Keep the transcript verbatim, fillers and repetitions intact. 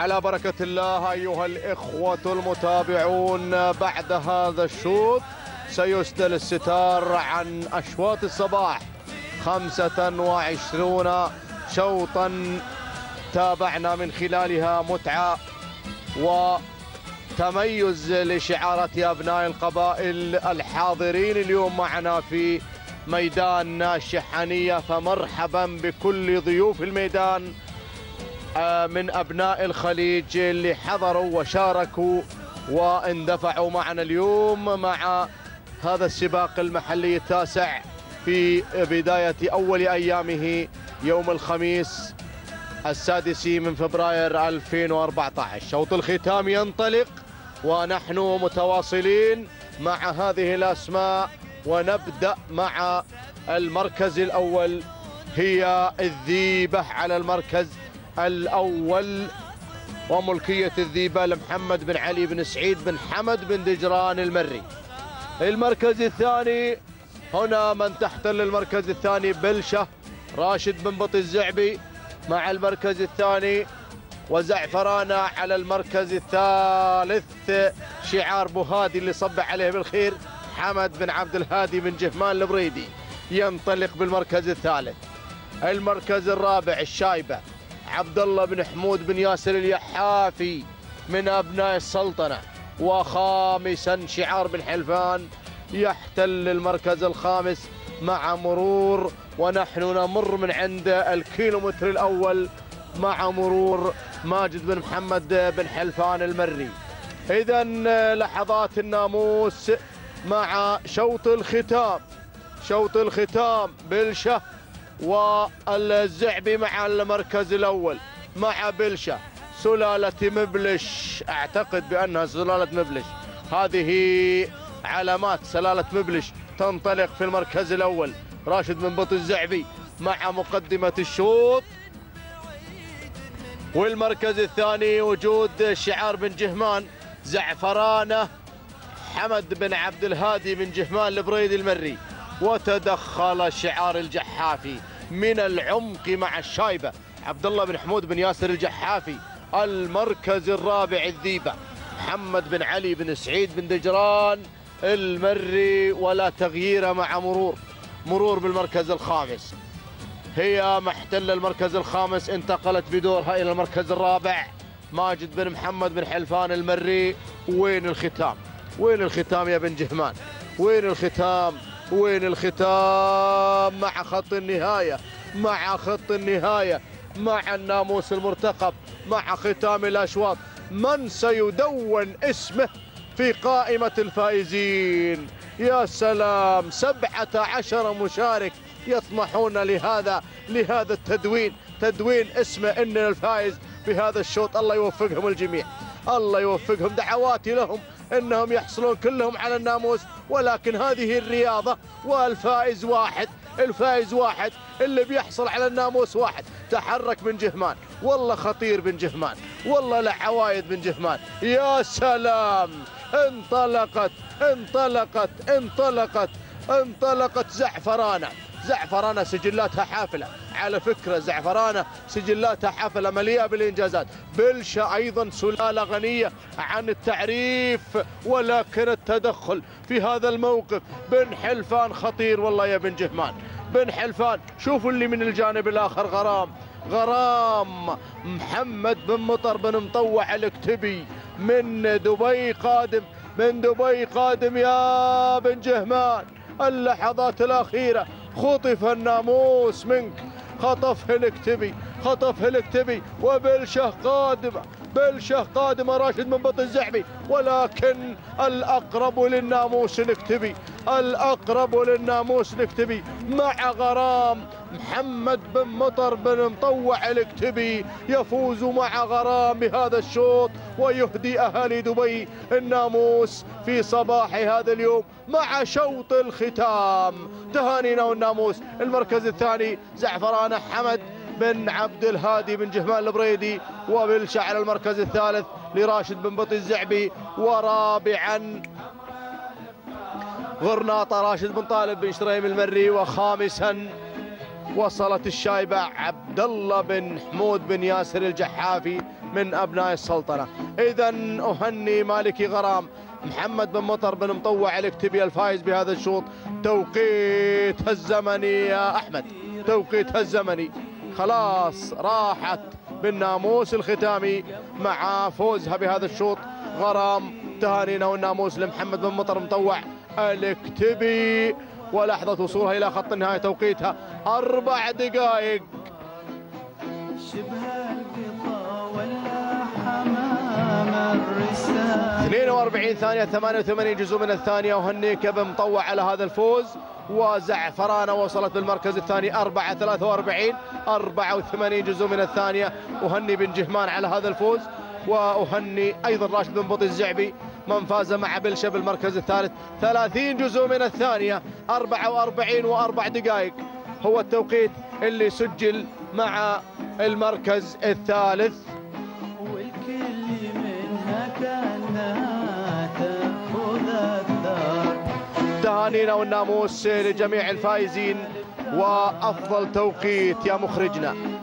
على بركة الله أيها الإخوة المتابعون، بعد هذا الشوط سيسدل الستار عن أشواط الصباح. خمسة وعشرون شوطا تابعنا من خلالها متعة وتميز لشعارات أبناء القبائل الحاضرين اليوم معنا في ميدان الشحانية. فمرحبا بكل ضيوف الميدان من أبناء الخليج اللي حضروا وشاركوا واندفعوا معنا اليوم مع هذا السباق المحلي التاسع في بداية أول أيامه يوم الخميس السادس من فبراير ألفين وأربعة عشر. شوط الختام ينطلق ونحن متواصلين مع هذه الأسماء، ونبدأ مع المركز الأول. هي الذيبة على المركز الأول، وملكية الذيبة لمحمد بن علي بن سعيد بن حمد بن دجران المري. المركز الثاني هنا من تحتل المركز الثاني بلشة راشد بن بط الزعبي مع المركز الثاني، وزعفرانة على المركز الثالث شعار بوهادي اللي صبح عليه بالخير حمد بن عبد الهادي بن جهمان البريدي ينطلق بالمركز الثالث. المركز الرابع الشايبة عبد الله بن حمود بن ياسر اليحافي من أبناء السلطنة. وخامسا شعار بن حلفان يحتل المركز الخامس مع مرور، ونحن نمر من عند الكيلومتر الأول مع مرور ماجد بن محمد بن حلفان المري. إذا لحظات الناموس مع شوط الختام. شوط الختام بلشة والزعبي مع المركز الأول مع بلشة سلالة مبلش، أعتقد بأنها سلالة مبلش، هذه علامات سلالة مبلش تنطلق في المركز الأول. راشد بن بط الزعبي مع مقدمة الشوط. والمركز الثاني وجود شعار بن جهمان زعفرانة حمد بن عبد الهادي بن جهمان البريدي المري. وتدخل شعار الجحافي من العمق مع الشايبة عبد الله بن حمود بن ياسر الجحافي. المركز الرابع الذيبة محمد بن علي بن سعيد بن دجران المري، ولا تغيير مع مرور. مرور بالمركز الخامس، هي محتل المركز الخامس انتقلت بدورها إلى المركز الرابع ماجد بن محمد بن حلفان المري. وين الختام؟ وين الختام يا بن جهمان؟ وين الختام؟ وين الختام؟ مع خط النهاية، مع خط النهاية، مع الناموس المرتقب، مع ختام الأشواط. من سيدون اسمه في قائمة الفائزين؟ يا سلام، سبعة عشر مشارك يطمحون لهذا لهذا التدوين، تدوين اسمه إن الفائز بهذا الشوط. الله يوفقهم الجميع، الله يوفقهم، دعواتي لهم انهم يحصلون كلهم على الناموس. ولكن هذه الرياضة والفائز واحد، الفائز واحد، اللي بيحصل على الناموس واحد. تحرك بن جهمان، والله خطير بن جهمان، والله له عوايد بن جهمان. يا سلام، انطلقت انطلقت انطلقت انطلقت زعفرانة. زعفرانة سجلاتها حافلة، على فكرة زعفرانة سجلاتها حافلة مليئة بالإنجازات. بلشة أيضا سلالة غنية عن التعريف، ولكن التدخل في هذا الموقف. بن حلفان خطير والله يا بن جهمان، بن حلفان. شوفوا اللي من الجانب الآخر غرام، غرام محمد بن مطر بن مطوع الاكتبي من دبي قادم، من دبي قادم يا بن جهمان. اللحظات الأخيرة خطف الناموس منك، خطفه الاكتبي، خطفه الاكتبي. وبلشه قادمة، بلشه قادمة راشد بن بط الزعبي، ولكن الأقرب للناموس الاكتبي، الأقرب للناموس الاكتبي مع غرام. محمد بن مطر بن مطوع الاكتبي يفوز مع غرام بهذا الشوط، ويهدي أهالي دبي الناموس في صباح هذا اليوم مع شوط الختام. تهانينا والناموس. المركز الثاني زعفرانة حمد بن عبد الهادي بن جهمان البريدي، وبلشة على المركز الثالث لراشد بن بط الزعبي. ورابعا غرناطة راشد بن طالب بن شريم المري. وخامسا وصلت الشايبة عبد الله بن حمود بن ياسر الجحافي من أبناء السلطنة. إذا أهني مالكي غرام محمد بن مطر بن مطوع الاكتبي الفائز بهذا الشوط. توقيتها الزمني يا أحمد، توقيتها الزمني خلاص راحت بالناموس الختامي مع فوزها بهذا الشوط. غرام تهانينا والناموس لمحمد بن مطر مطوع الاكتبي، ولحظة وصولها إلى خط النهاية توقيتها أربع دقائق. اثنين وأربعين ثانية ثمانية وثمانين جزء من الثانية. وهنيك بن مطوع على هذا الفوز. وزعفرانة وصلت بالمركز الثاني أربعة ثلاثة وأربعين أربعة وثمانين جزء من الثانية. أهني بن جهمان على هذا الفوز، وأهني أيضا راشد بن بطي الزعبي من فاز مع بلشة بالمركز الثالث. ثلاثين جزء من الثانية أربعة وأربعين وأربع دقائق هو التوقيت اللي سجل مع المركز الثالث. والكل منها كانها تأخذ الدار. تهانينا والناموس لجميع الفائزين، وأفضل توقيت يا مخرجنا.